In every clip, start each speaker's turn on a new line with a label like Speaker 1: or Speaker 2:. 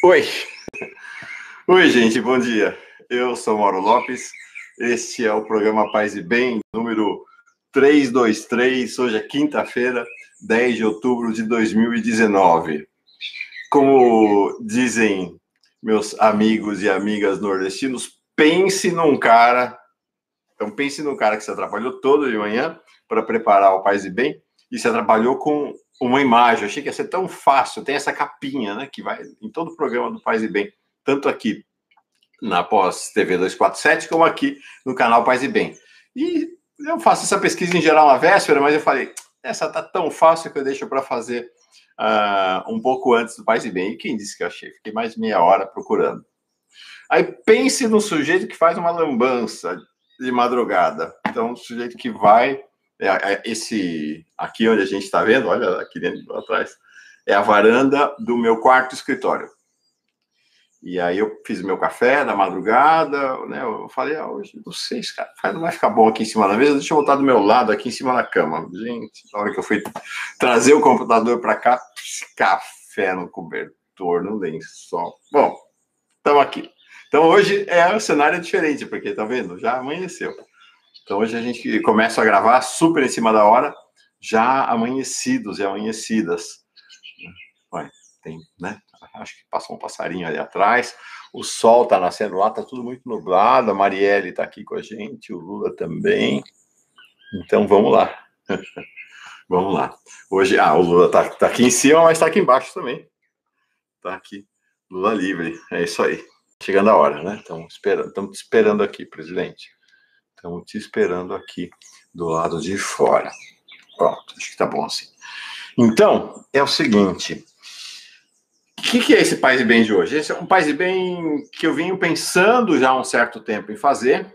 Speaker 1: Oi, oi gente, bom dia. Eu sou Mauro Lopes, este é o programa Paz e Bem, número 323, hoje é quinta-feira, 10 de outubro de 2019. Como dizem meus amigos e amigas nordestinos, pense num cara que se atrapalhou todo de manhã para preparar o Paz e Bem e se atrapalhou com uma imagem. Eu achei que ia ser tão fácil, tem essa capinha, né, que vai em todo o programa do Paz e Bem, tanto aqui na Pós TV 247, como aqui no canal Paz e Bem. E eu faço essa pesquisa em geral na véspera, mas eu falei, essa tá tão fácil que eu deixo para fazer um pouco antes do Paz e Bem. E quem disse que eu achei? Fiquei mais de meia hora procurando. Aí pense no sujeito que faz uma lambança de madrugada. Então, o sujeito que vai... esse aqui onde a gente está vendo, olha aqui dentro atrás, é a varanda do meu quarto escritório. E aí eu fiz o meu café na madrugada, né? Eu falei, hoje não sei, cara, não vai ficar bom aqui em cima da mesa, deixa eu botar do meu lado aqui em cima da cama. Gente, na hora que eu fui trazer o computador para cá, café no cobertor, no lençol. Bom, estamos aqui. Então hoje o cenário é diferente, porque tá vendo? Já amanheceu. Então hoje a gente começa a gravar super em cima da hora, já amanhecidos e amanhecidas. Olha, tem, né? Acho que passou um passarinho ali atrás. O sol tá nascendo lá, tá tudo muito nublado. A Marielle tá aqui com a gente, o Lula também. Então vamos lá. Vamos lá. Hoje, o Lula tá aqui em cima, mas tá aqui embaixo também. Tá aqui, Lula livre. É isso aí. Chegando a hora, né? Estamos te esperando aqui, presidente. Estamos te esperando aqui do lado de fora. Pronto, acho que tá bom assim. Então, é o seguinte. O que é esse Paz e Bem de hoje? Esse é um Paz e Bem que eu venho pensando já há um certo tempo em fazer.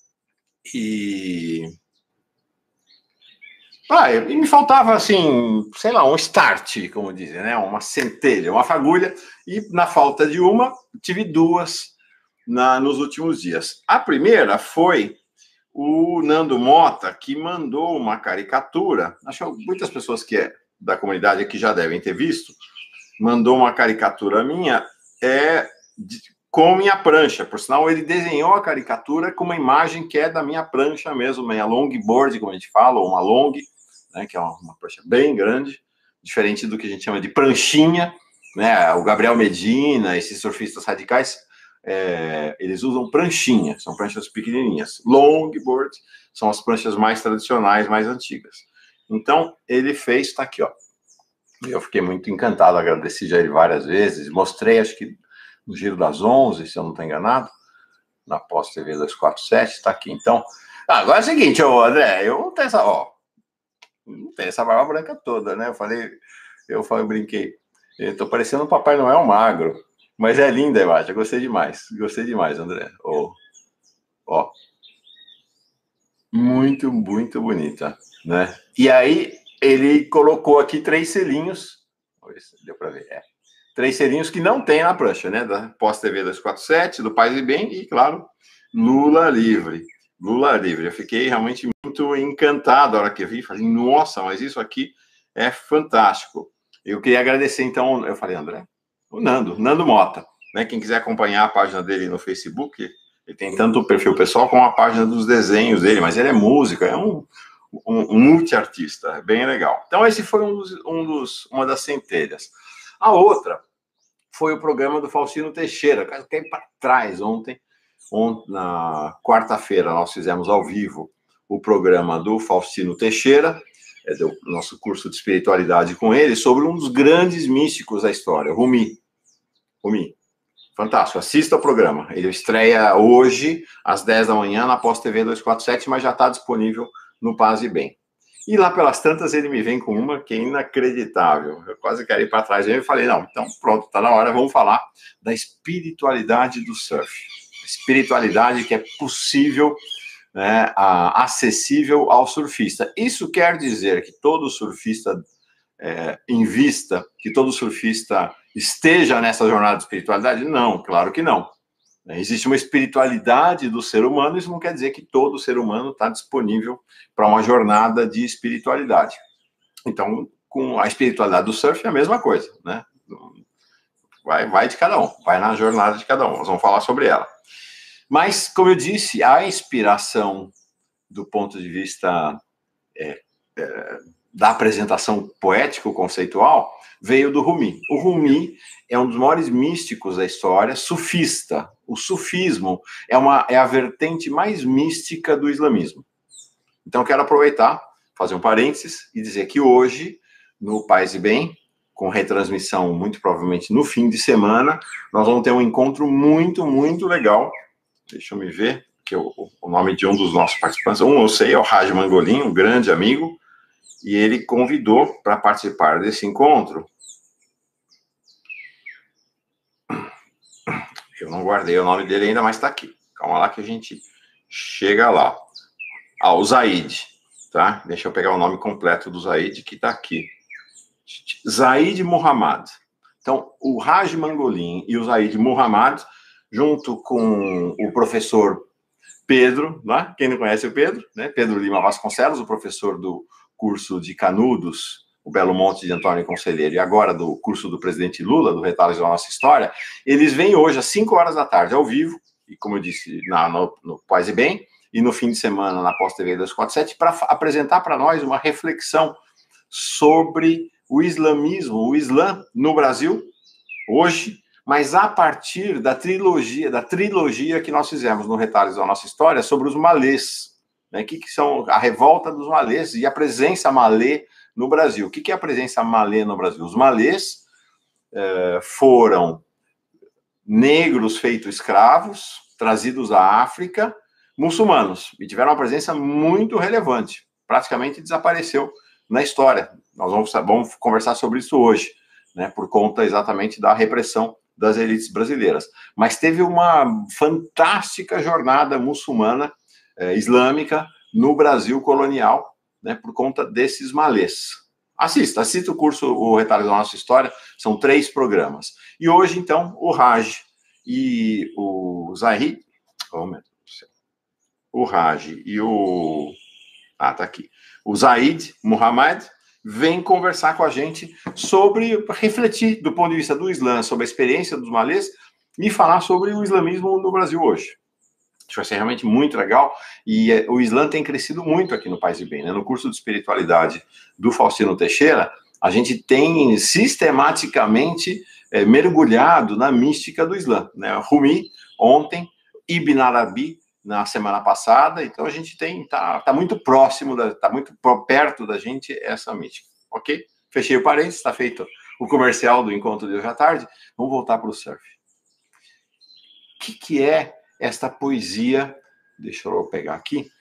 Speaker 1: E me faltava, assim, sei lá, um start, como dizem, né? Uma centelha, uma fagulha. E na falta de uma, tive duas nos últimos dias. A primeira foi o Nando Mota, que mandou uma caricatura. Acho que muitas pessoas da comunidade aqui já devem ter visto. Mandou uma caricatura minha com minha prancha. Por sinal, ele desenhou a caricatura com uma imagem que é da minha prancha mesmo, minha longboard, como a gente fala, ou uma long, né, que é uma prancha bem grande, diferente do que a gente chama de pranchinha, né? O Gabriel Medina, esses surfistas radicais, eles usam pranchinha, são pranchas pequenininhas. Longboard são as pranchas mais tradicionais, mais antigas. Então, ele fez, tá aqui, ó. Eu fiquei muito encantado, agradeci já ele várias vezes, mostrei, acho que no Giro das 11, se eu não estou enganado, na Pós TV 247, está aqui. Então, agora é o seguinte, André, eu não tenho essa barba branca toda, né? Eu brinquei, eu tô parecendo um Papai Noel magro, mas é linda a imagem, eu gostei demais, André. Muito, muito bonita, né? E aí, ele colocou aqui 3 selinhos, vamos ver se deu para ver, 3 selinhos que não tem na prancha, né? Da Pós TV 247, do Paz e Bem e, claro, Lula livre. Lula livre. Eu fiquei realmente muito encantado na hora que eu vi. Falei, nossa, mas isso aqui é fantástico. Eu queria agradecer, então, eu falei, André, o Nando Mota, né? Quem quiser acompanhar a página dele no Facebook, ele tem tanto o perfil pessoal como a página dos desenhos dele, mas ele é músico, é um multiartista, é bem legal. Então, esse foi uma das centelhas. A outra foi o programa do Faustino Teixeira, que eu fiquei para trás ontem, na quarta-feira, nós fizemos ao vivo o programa do Faustino Teixeira, do nosso curso de espiritualidade com ele, sobre um dos grandes místicos da história, Rumi. Fantástico, assista o programa. Ele estreia hoje, às 10 da manhã, na Pós TV 247, mas já está disponível no Paz e Bem. E lá pelas tantas ele me vem com uma que é inacreditável. Eu quase quero ir para trás. Eu falei, não, então pronto, está na hora, vamos falar da espiritualidade do surf. Espiritualidade que é possível, né, acessível ao surfista. Isso quer dizer que todo surfista invista, que todo surfista esteja nessa jornada de espiritualidade? Não, claro que não. Existe uma espiritualidade do ser humano, isso não quer dizer que todo ser humano está disponível para uma jornada de espiritualidade. Então, com a espiritualidade do surf é a mesma coisa, né? vai de cada um, vai na jornada de cada um. Nós vamos falar sobre ela. Mas, como eu disse, a inspiração do ponto de vista da apresentação poético-conceitual veio do Rumi. O Rumi é um dos maiores místicos da história, sufista. O sufismo é a vertente mais mística do islamismo. Então, quero aproveitar, fazer um parênteses e dizer que hoje, no Paz e Bem, com retransmissão muito provavelmente no fim de semana, nós vamos ter um encontro muito, muito legal. Deixa eu me ver, que o nome de um dos nossos participantes, eu sei, é o Raj Mangolin, um grande amigo, e ele convidou para participar desse encontro. Eu não guardei o nome dele ainda, mas está aqui. Calma lá que a gente chega lá. O Zaid, tá? Deixa eu pegar o nome completo do Zaid, que está aqui. Zaid Muhammad. Então, o Raj Mangolin e o Zaid Muhammad, junto com o professor Pedro, né? Quem não conhece o Pedro, né? Pedro Lima Vasconcelos, o professor do curso de Canudos, o Belo Monte de Antônio Conselheiro, e agora do curso do presidente Lula, do Retalhos da Nossa História, eles vêm hoje às 5 horas da tarde, ao vivo, e como eu disse, no Paz e Bem, e no fim de semana na Pós TV 247, para apresentar para nós uma reflexão sobre o islamismo, o Islã no Brasil, hoje, mas a partir da trilogia que nós fizemos no Retalhos da Nossa História sobre os malês, né? Que são a revolta dos malês e a presença malê no Brasil. O que é a presença malê no Brasil? Os malês foram negros feitos escravos, trazidos à África, muçulmanos, e tiveram uma presença muito relevante, praticamente desapareceu na história. Nós vamos conversar sobre isso hoje, né, por conta exatamente da repressão das elites brasileiras. Mas teve uma fantástica jornada muçulmana, islâmica, no Brasil colonial, né, por conta desses malês. Assista o curso, o Retalhos da Nossa História, são 3 programas. E hoje, então, o Raj e o Zaid, o Raj e o... tá aqui. O Zaid Muhammad vem conversar com a gente sobre, refletir do ponto de vista do Islã, sobre a experiência dos malês e falar sobre o islamismo no Brasil hoje. Isso vai ser realmente muito legal, e o Islã tem crescido muito aqui no Paz e Bem, né? No curso de espiritualidade do Faustino Teixeira, a gente tem sistematicamente mergulhado na mística do Islã, né? Rumi, ontem, Ibn Arabi, na semana passada, então a gente tá muito próximo, tá muito perto da gente essa mística, ok? Fechei o parênteses, está feito o comercial do encontro de hoje à tarde, vamos voltar para o surf. O que é esta poesia, deixa eu pegar aqui,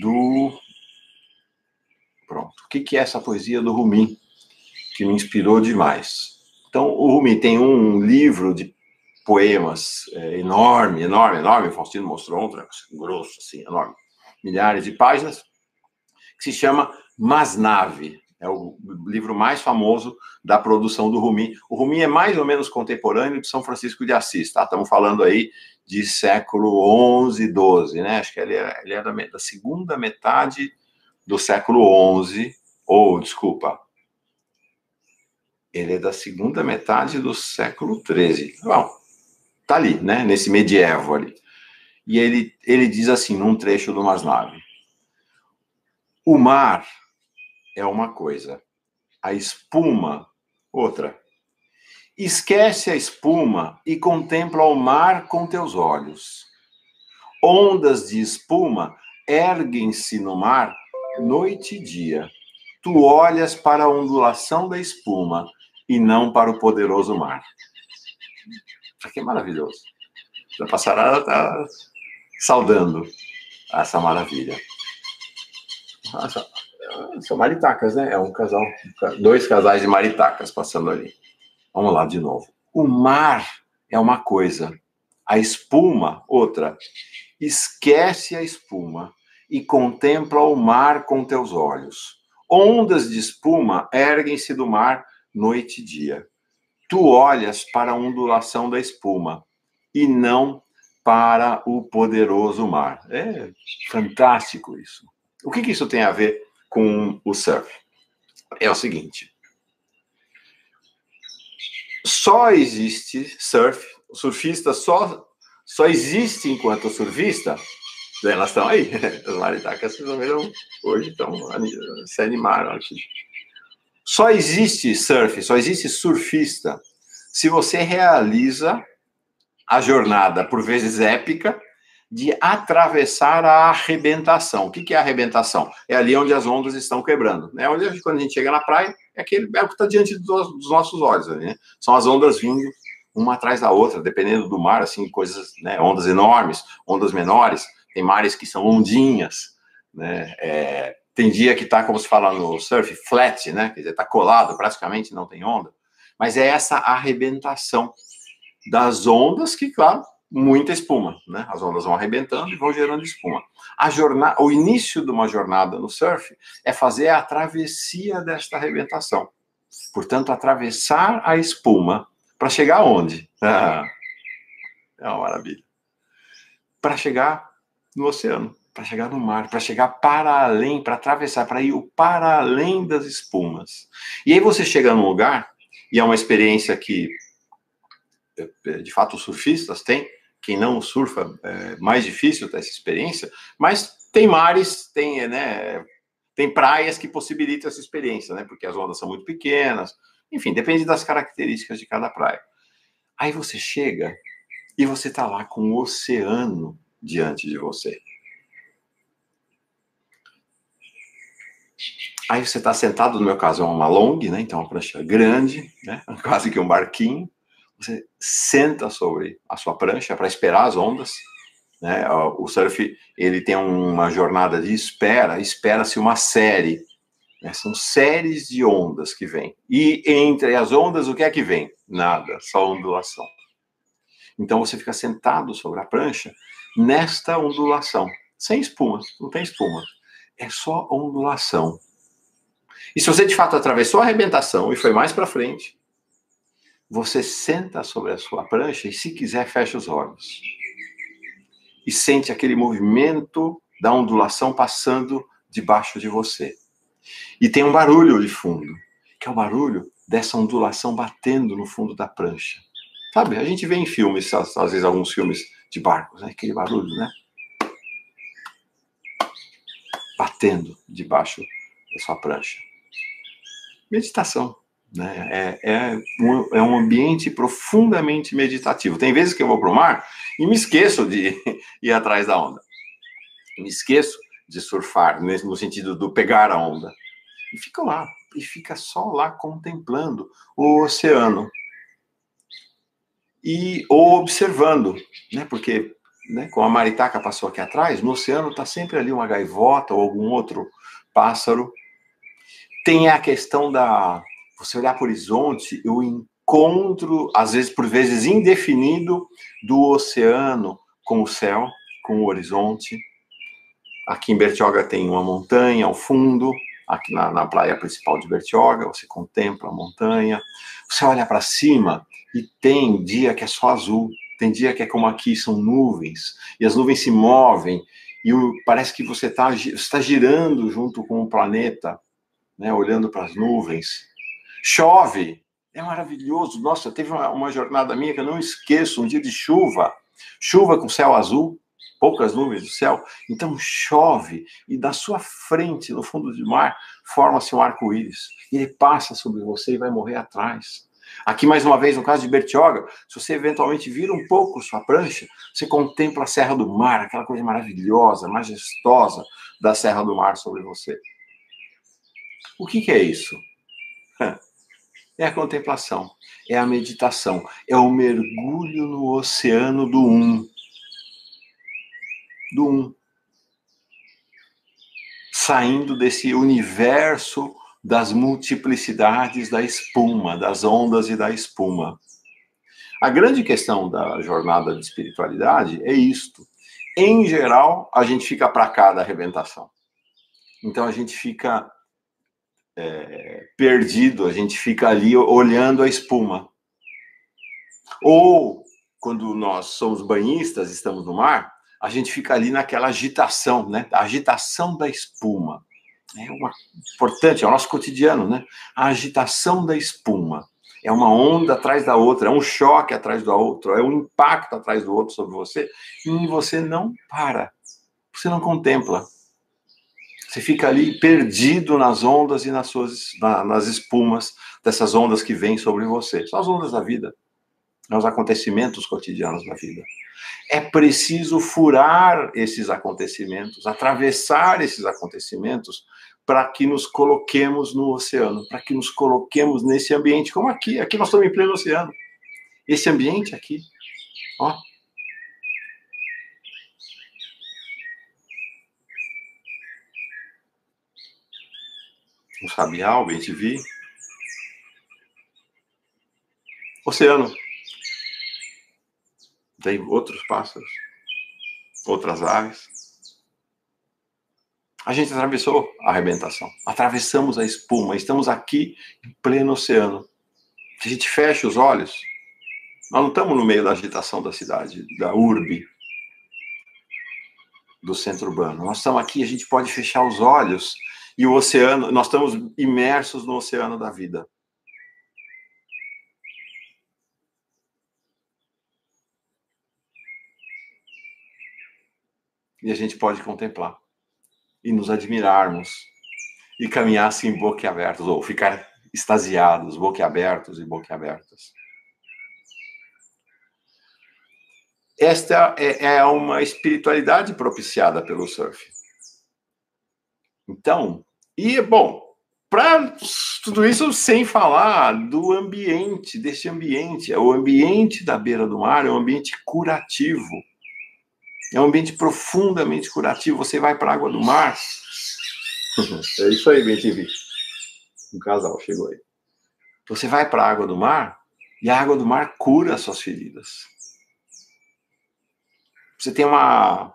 Speaker 1: pronto, o que é essa poesia do Rumi, que me inspirou demais? Então, o Rumi tem um livro de poemas enorme, o Faustino mostrou ontem, grosso, assim, enorme, milhares de páginas, que se chama Masnavi, é o livro mais famoso da produção do Rumi. O Rumi é mais ou menos contemporâneo de São Francisco de Assis, tá? Estamos falando aí de século XI, XII, né? Acho que ele é da segunda metade do século XI, desculpa, ele é da segunda metade do século XIII. Bom, tá ali, né? Nesse medievo ali. E ele diz assim, num trecho do Masnavi: o mar é uma coisa, a espuma, outra. Esquece a espuma e contempla o mar com teus olhos. Ondas de espuma erguem-se no mar noite e dia. Tu olhas para a ondulação da espuma e não para o poderoso mar. Isso aqui é maravilhoso. A Passarada está saudando essa maravilha. Nossa, são maritacas, né? É um casal, 2 casais de maritacas passando ali. Vamos lá de novo. O mar é uma coisa, a espuma, outra. Esquece a espuma e contempla o mar com teus olhos. Ondas de espuma erguem-se do mar noite e dia. Tu olhas para a ondulação da espuma e não para o poderoso mar. É fantástico isso. O que isso tem a ver com o surf? É o seguinte: só existe surf, o surfista só existe enquanto surfista. Elas estão aí, as maritacas resolveram hoje, se animaram aqui. Só existe surf, só existe surfista se você realiza a jornada, por vezes épica, de atravessar a arrebentação. O que é a arrebentação? É ali onde as ondas estão quebrando. Né? Onde, quando a gente chega na praia, é o que está diante dos nossos olhos. Né? São as ondas vindo uma atrás da outra, dependendo do mar, assim, coisas, né? Ondas enormes, ondas menores, tem mares que são ondinhas, né? Tem dia que está, como se fala no surf, flat, né? Quer dizer, está colado, praticamente não tem onda. Mas é essa arrebentação das ondas que, claro, muita espuma, né? As ondas vão arrebentando e vão gerando espuma. O início de uma jornada no surf é fazer a travessia desta arrebentação. Portanto, atravessar a espuma para chegar aonde? É uma maravilha. Para chegar no oceano, para chegar no mar, para chegar para além, para atravessar, para ir para além das espumas. E aí você chega num lugar, e é uma experiência que, de fato, os surfistas têm. Quem não surfa, é mais difícil ter essa experiência, mas tem mares, tem praias que possibilitam essa experiência, né? Porque as ondas são muito pequenas, enfim, depende das características de cada praia. Aí você chega e você está lá com o oceano diante de você. Aí você está sentado, no meu caso é uma long, né? Então uma prancha grande, né? Quase que um barquinho. Você senta sobre a sua prancha para esperar as ondas. Né? O surf, ele tem uma jornada de espera-se uma série. Né? São séries de ondas que vêm. E entre as ondas, o que é que vem? Nada, só ondulação. Então você fica sentado sobre a prancha nesta ondulação, sem espuma, não tem espuma. É só ondulação. E se você de fato atravessou a arrebentação e foi mais para frente, você senta sobre a sua prancha e, se quiser, fecha os olhos. E sente aquele movimento da ondulação passando debaixo de você. E tem um barulho de fundo, que é o barulho dessa ondulação batendo no fundo da prancha. Sabe, a gente vê em filmes, às vezes alguns filmes de barcos, né? Aquele barulho, né? Batendo debaixo da sua prancha. Meditação. Né? É um ambiente profundamente meditativo. Tem vezes que eu vou para o mar e me esqueço de ir atrás da onda. Me esqueço de surfar, no sentido do pegar a onda. E fica lá, e fica só lá contemplando o oceano. Ou observando, né? Porque, né, como a maritaca passou aqui atrás, no oceano está sempre ali uma gaivota ou algum outro pássaro. Tem a questão você olhar para o horizonte, o encontro, às vezes, por vezes, indefinido, do oceano com o céu, com o horizonte. Aqui em Bertioga tem uma montanha ao fundo, aqui na praia principal de Bertioga, você contempla a montanha. Você olha para cima e tem dia que é só azul, tem dia que é como aqui, são nuvens, e as nuvens se movem, e parece que você está girando junto com o planeta, né, olhando para as nuvens. Chove, é maravilhoso. Nossa, teve uma jornada minha que eu não esqueço, um dia de chuva com céu azul, poucas nuvens do céu, então chove, e da sua frente, no fundo do mar, forma-se um arco-íris. Ele passa sobre você e vai morrer atrás. Aqui, mais uma vez, no caso de Bertioga, se você eventualmente vira um pouco sua prancha, você contempla a Serra do Mar, aquela coisa maravilhosa, majestosa da Serra do Mar sobre você. O que é isso? É a contemplação, é a meditação, é o mergulho no oceano do um. Saindo desse universo das multiplicidades da espuma, das ondas e da espuma. A grande questão da jornada de espiritualidade é isto. Em geral, a gente fica para cá da arrebentação. Então, a gente fica perdido, a gente fica ali olhando a espuma. Ou, quando nós somos banhistas, estamos no mar, a gente fica ali naquela agitação, né? A agitação da espuma. É importante, é o nosso cotidiano, né? A agitação da espuma. É uma onda atrás da outra, é um choque atrás do outro, é um impacto atrás do outro sobre você, e você não para, você não contempla. Você fica ali perdido nas ondas e nas espumas dessas ondas que vêm sobre você. São as ondas da vida, são os acontecimentos cotidianos da vida. É preciso furar esses acontecimentos, atravessar esses acontecimentos, para que nos coloquemos no oceano, para que nos coloquemos nesse ambiente, como aqui. Aqui nós estamos em pleno oceano. Esse ambiente aqui, ó. Um sabiá, o bem-te-vi. Oceano. Tem outros pássaros, outras aves. A gente atravessou a arrebentação, atravessamos a espuma, estamos aqui em pleno oceano. Se a gente fecha os olhos, nós não estamos no meio da agitação da cidade, da urbe, do centro urbano. Nós estamos aqui, a gente pode fechar os olhos e o oceano, nós estamos imersos no oceano da vida. E a gente pode contemplar e nos admirarmos e caminhar assim boquiabertos, ou ficar extasiados, boquiabertos e boquiabertas. Esta é uma espiritualidade propiciada pelo surf. Então, e bom, para tudo isso sem falar do ambiente, desse ambiente, o ambiente da beira do mar é um ambiente curativo. É um ambiente profundamente curativo. Você vai para a água do mar. É isso aí, bem-te-vi. Um casal chegou aí. Você vai para a água do mar e a água do mar cura as suas feridas. Você tem uma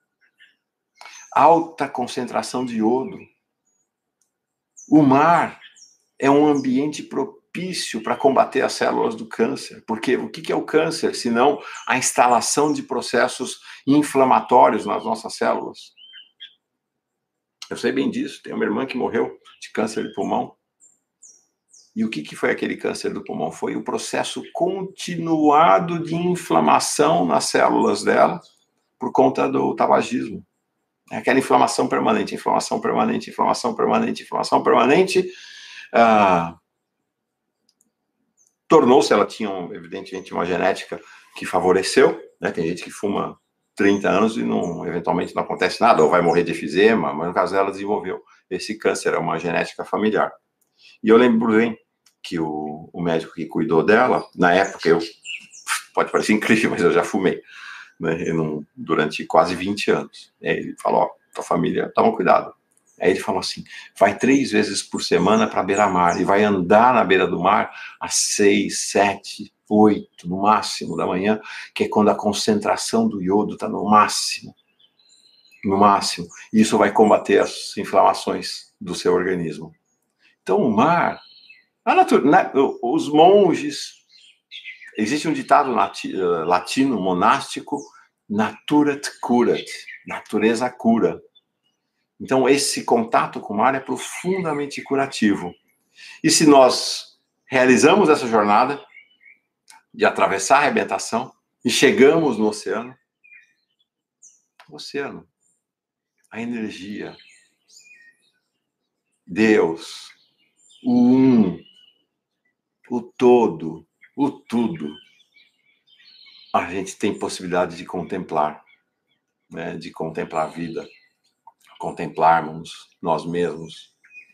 Speaker 1: alta concentração de iodo. O mar é um ambiente propício para combater as células do câncer. Porque o que é o câncer? Senão a instalação de processos inflamatórios nas nossas células. Eu sei bem disso. Tem uma irmã que morreu de câncer de pulmão. E o que foi aquele câncer do pulmão? Foi o processo continuado de inflamação nas células dela por conta do tabagismo. É aquela inflamação permanente, inflamação permanente, inflamação permanente, inflamação permanente. Tornou-se, ela tinha, evidentemente, uma genética que favoreceu, né? Tem gente que fuma 30 anos e eventualmente não acontece nada, ou vai morrer de efizema, mas no caso dela desenvolveu esse câncer, é uma genética familiar. E eu lembro bem que o médico que cuidou dela, na época, pode parecer incrível, mas eu já fumei, né, durante quase 20 anos. Aí ele falou, ó, tua família, toma cuidado. Aí ele falou assim, vai 3 vezes por semana para a beira-mar, e vai andar na beira do mar às 6, 7, 8, no máximo da manhã, que é quando a concentração do iodo está no máximo. No máximo. E isso vai combater as inflamações do seu organismo. Então, o mar, os monges, existe um ditado latino monástico, naturat curat, natureza cura. Então, esse contato com o mar é profundamente curativo. E se nós realizamos essa jornada de atravessar a arrebentação e chegamos no oceano, a energia, Deus, o um, o todo, o tudo, a gente tem possibilidade de contemplar, né? De contemplar a vida, contemplarmos nós mesmos.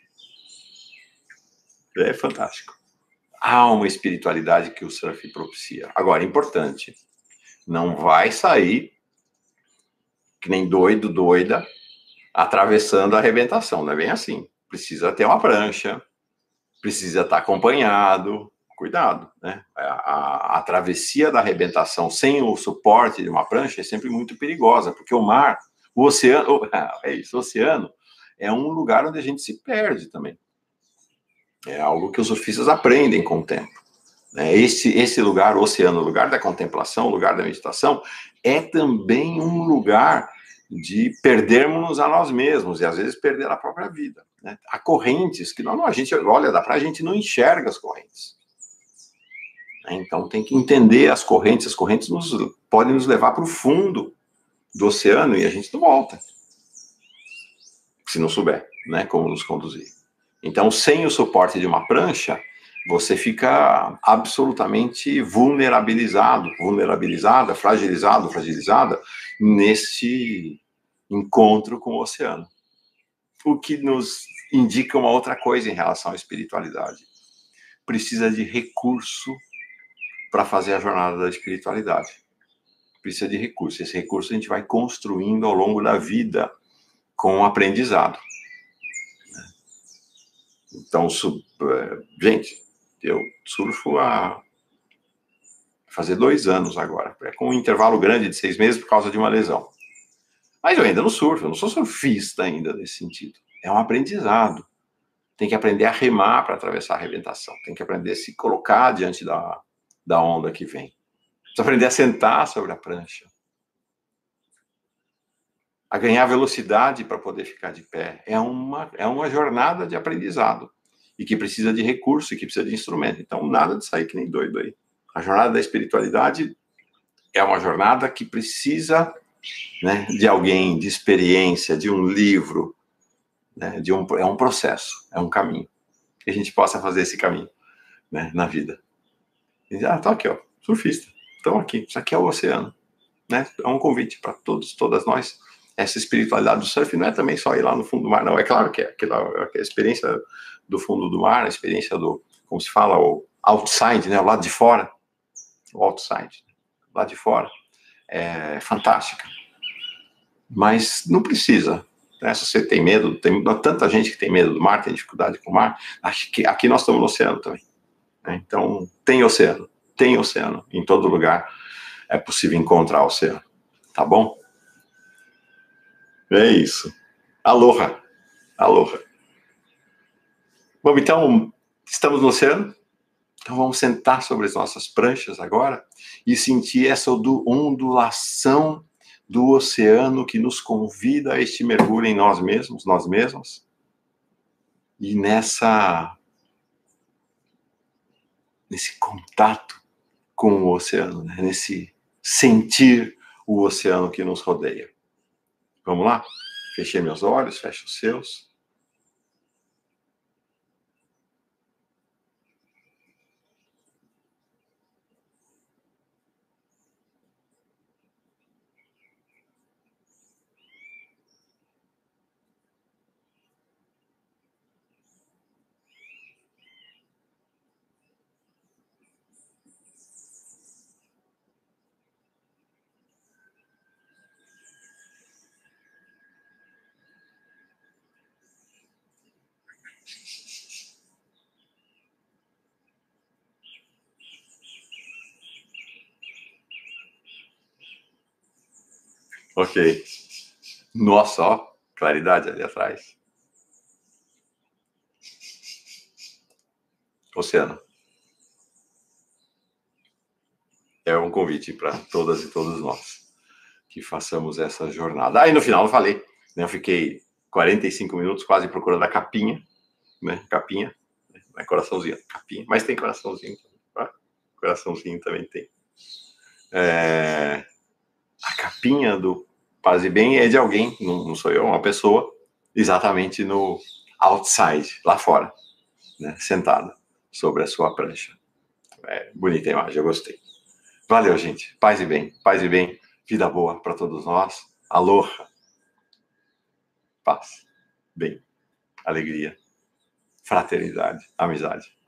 Speaker 1: É fantástico. Há uma espiritualidade que o surf propicia. Agora, importante, não vai sair que nem doido, doida, atravessando a arrebentação, não é bem assim. Precisa ter uma prancha, precisa estar acompanhado, cuidado, né? A travessia da arrebentação sem o suporte de uma prancha é sempre muito perigosa, porque o mar, o oceano, o oceano é um lugar onde a gente se perde também. É algo que os surfistas aprendem com o tempo. Esse lugar, o oceano, o lugar da contemplação, o lugar da meditação, é também um lugar de perdermos a nós mesmos e às vezes perder a própria vida, né? Há correntes que a gente olha, a gente não enxerga as correntes. Então tem que entender as correntes podem nos levar para o fundo do oceano e a gente não volta, se não souber, né, como nos conduzir. Então, sem o suporte de uma prancha, você fica absolutamente vulnerabilizada, fragilizada nesse encontro com o oceano. O que nos indica uma outra coisa em relação à espiritualidade. Precisa de recurso para fazer a jornada da espiritualidade. Precisa de recurso. Esse recurso a gente vai construindo ao longo da vida com o aprendizado. Então, gente, eu surfo há fazer 2 anos agora, com um intervalo grande de 6 meses por causa de uma lesão. Mas eu ainda não surfo, eu não sou surfista ainda nesse sentido. É um aprendizado. Tem que aprender a remar para atravessar a arrebentação. Tem que aprender a se colocar diante da onda que vem. Precisa aprender a sentar sobre a prancha. A ganhar velocidade para poder ficar de pé. É uma jornada de aprendizado. E que precisa de recurso, e que precisa de instrumento. Então, nada de sair que nem doido aí. A jornada da espiritualidade é uma jornada que precisa, né, de alguém, de experiência, de um livro, né, é um processo, é um caminho. Que a gente possa fazer esse caminho, né, na vida. E, tá aqui, ó, surfista. Estão aqui. Isso aqui é o oceano. Né? É um convite para todas nós. Essa espiritualidade do surf não é também só ir lá no fundo do mar, não. É claro que é a experiência do fundo do mar, a experiência do, como se fala, o outside, né, o lado de fora. O outside, lá de fora, é fantástica. Mas não precisa. Né? Se você tem medo, tem tanta gente que tem medo do mar, tem dificuldade com o mar, acho que aqui nós estamos no oceano também. Né? Então, tem oceano em todo lugar. É possível encontrar oceano. Tá bom? É isso. Aloha. Aloha. Bom, então, estamos no oceano. Então vamos sentar sobre as nossas pranchas agora e sentir essa ondulação do oceano que nos convida a este mergulho em nós mesmos. E nesse contato com o oceano, né? Nesse sentir o oceano que nos rodeia. Vamos lá? Fechei meus olhos, feche os seus. Ok. Nossa, ó, claridade ali atrás. Oceano. É um convite para todas e todos nós que façamos essa jornada. Aí no final eu falei, né, eu fiquei 45 minutos quase procurando a capinha, né? Capinha, não é coraçãozinho, capinha, mas tem coraçãozinho, tá? Coraçãozinho também tem. A capinha do Paz e Bem é de alguém, não sou eu, é uma pessoa, exatamente no outside, lá fora, né, sentada sobre a sua prancha. É bonita a imagem, eu gostei. Valeu, gente. Paz e bem, vida boa para todos nós. Aloha, paz, bem, alegria, fraternidade, amizade.